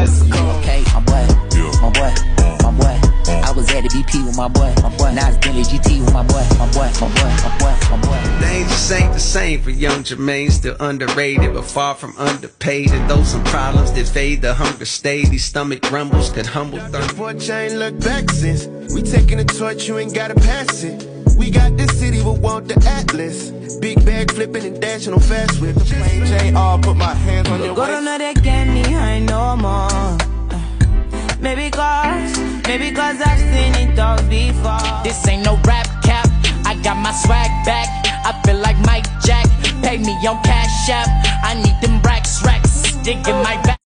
Okay, my boy, my boy, my boy. I was at the BP with my boy. Now it's Bentley GT with my boy, my boy, my boy, my boy, my boy. Things just ain't the same for young Jermaine, still underrated, but far from underpaid. And those some problems that fade, the hunger stay. These stomach rumbles could humble thunder. Fortune ain't looked back since. We taking the torch, you ain't gotta pass it. We got this city, but want the Atlas. Big bag flipping and dashing on fast whip. Plain Jane, all put my hands on your waist. Go know they get me high no more. Maybe cause I've seen it all before. This ain't no rap cap, I got my swag back. I feel like Mike Jack, pay me on Cash App. I need them racks, digging my back.